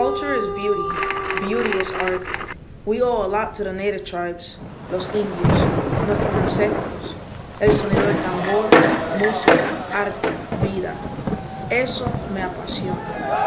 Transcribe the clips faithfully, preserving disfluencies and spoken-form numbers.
culture is beauty. Beauty is art. We owe a lot to the native tribes, los indios, nuestros ancestros, el sonido del tambor, música, arte, vida. Eso me apasiona.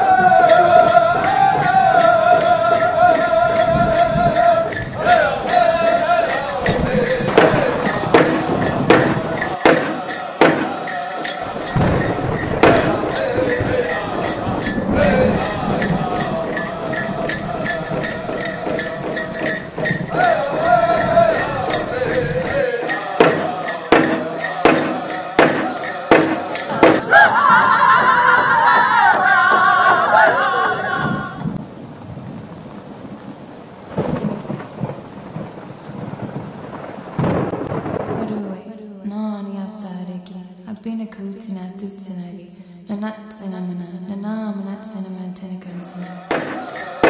Bina kutina dutsinagi, nanat cinnamona, nanamanat cinnamon teniconsina.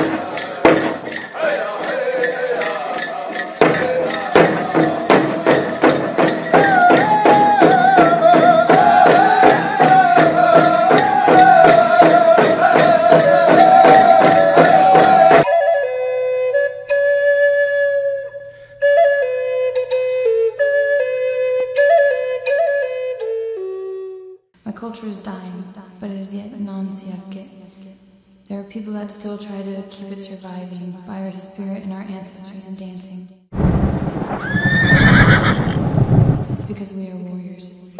My culture is dying, but it is yet non-siake. There are people that still try to keep it surviving by our spirit and our ancestors and dancing. It's because we are warriors.